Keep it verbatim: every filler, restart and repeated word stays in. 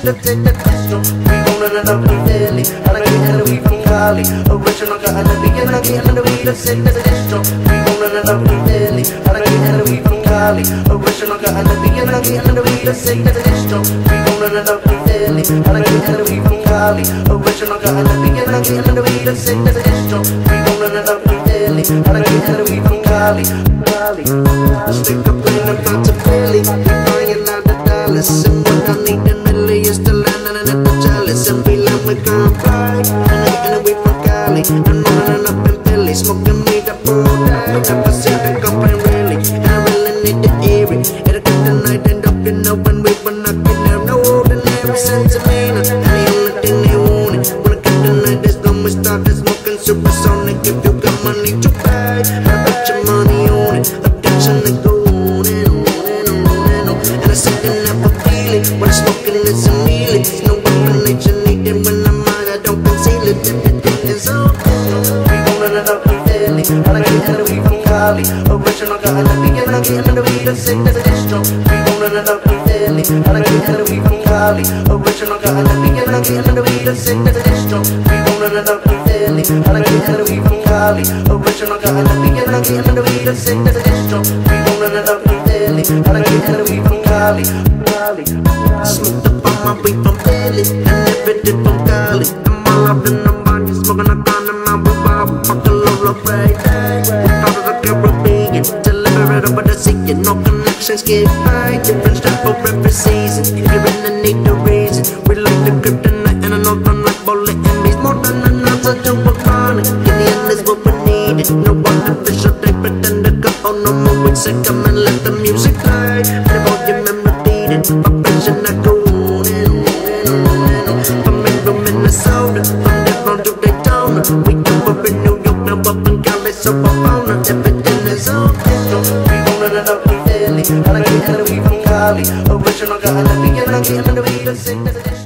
to take the distro. We gon' run it up in Philly. I like it and we from Cali. Original got on the beginning, I get under we to take the distro. We gon' run it up in Philly. I like it and we from Cali. Original got on the beginning, I get under we to take the distro. We gon' run it up in Philly. I like it and we from Cali. Original got on the beginning, I get under we to take the distro. We gon' run it up in Philly. I like it and we from Cali. Cali. Stick up in the front to Philly. Buying out the dollars. And what I need in really is the land and the jealous. And feel like we can't fly. And I and we from Cali. And running up in Philly. Smoking weed up all day. Never see the company really. And I really need to hear it. It'll get the night end up, you know, when we were knocking there. No ordinary sense of meaning. And the only thing they want it. When I get the night, is when we start smoking supersonic. If you got money to pay, I put your money on it. Addiction to go on and on and on and on. And I said they never feel it. When I'm smoking, it's a meal. It's no explanation needed. When I'm out, I don't conceal it. Everything is all we gon' run it up in Philly. I like it and we from Cali. Original got on the beginning, I get under we to take the distro. We gon' run it up in Philly. I like it and we from Cali. Original got on the beginning, I get under we to take the distro. We gon' run it up in Philly. I like it and we from Cali. Original got on the beginning, I get under we to take the distro. We gon' run it up in Philly. I like it and we from Cali. Cali. Smoked up on my weed from Philly and everything from Cali. I'm all up in the body, smoking a con in my boob. Fuck the low right day. Out of the Caribbean, deliver it over the sea. No connections get high, different stuff for every season. You're in the need to reason. We like the kryptonite and I know I'm like bullet enemies. More than an answer to a chronic. In the end is what we needed. No artificial, they pretend to go on no more. We say come and let the music play. And the volume and repeat it. Vibration I go on and on and on and on. From England, Minnesota, from Devon to Daytona. We come up in New York, now up in Cali, so I found it. Everything is all digital. We gon' run it up in Philly. I like it and we from Cali. Original got on the beginning, I get under we to take the